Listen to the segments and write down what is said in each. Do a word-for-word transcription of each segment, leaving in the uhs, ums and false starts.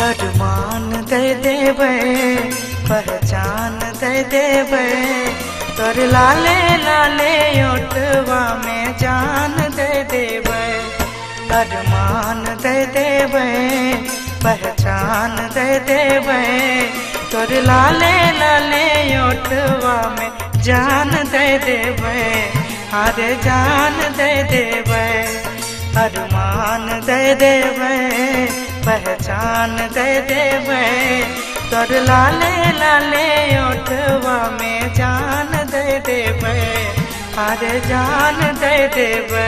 अरमान दे देवे पहचान दे देवे तोर लाले लाले ओठवा में जान दे देवे। अरमान दे देवे पहचान दे देवे तोर लाले लाले ओठवा में जान दे देवे। अरे जान दे देवे अरमान दे देवे पहचान दे देवे तोर लाले लाले ओठवा में जान दे देवे। अरे जान दे देवे।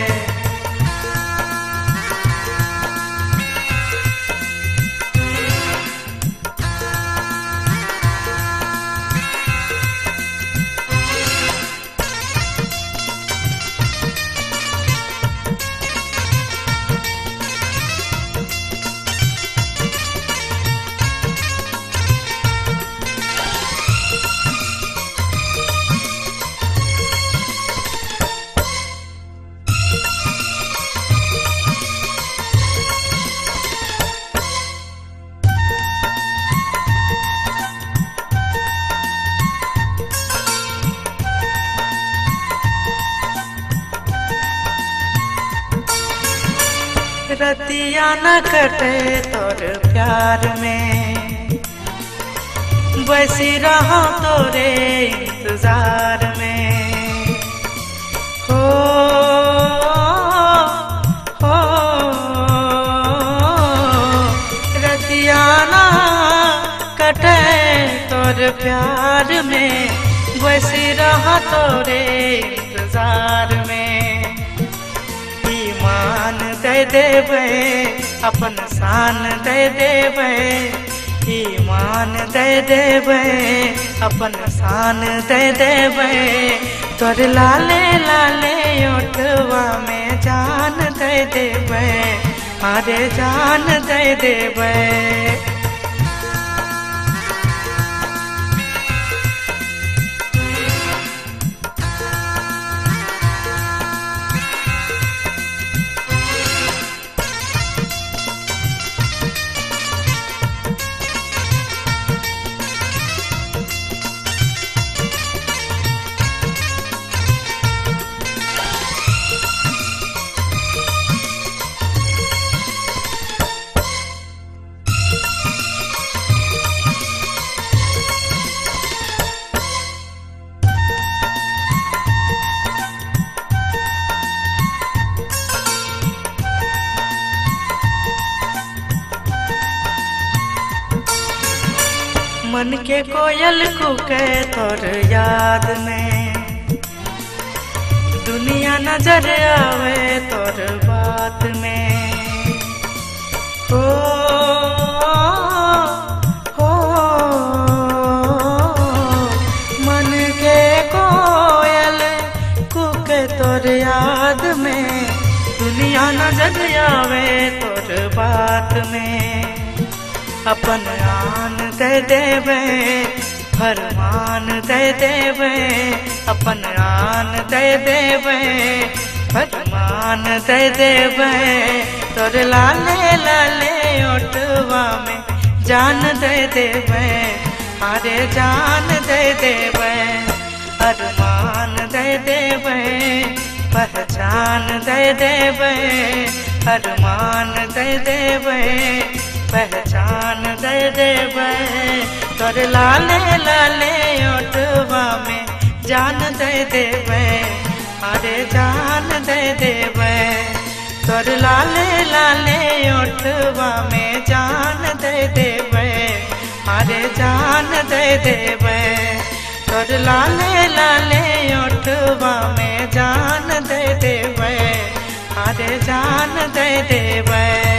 रतिया न कटे तोर प्यार में बसी रहा तोरे इंतजार में। हो हो रतिया न कटे तोर प्यार में बसी रहा तोरे इंतजार में। ईमान दे देवे अपन शान दे देवे ईमान दे देवे अपन शान दे देवे तोर लाले लाले ओठवा में जान दे देवे। अरे जान दे देवे। मन के कोयल कूके तोर याद में दुनिया नजर आवे तोर बात में। हो हो मन के कोयल कूके तोर याद में दुनिया नजर आवे तोर बात में। अपन आन दे देवे फरमान दे देवे अपन आन दे देवे फरमान दे देवे तोर लाले लाले ओठवा में जान दे देवे। अरे जान दे देवे अरमान दे देवे पहचान दे देवे अरमान दे देवे पहचान दे देवे तोर लाले लाले ओठवा में जान दे देवे। अरे जान दे देवे तोर लाले लाले ओठवा में जान दे देवे। अरे जान दे देवे तोर लाले लाले ओठवा में जान दे देवे। अरे जान दे देवे।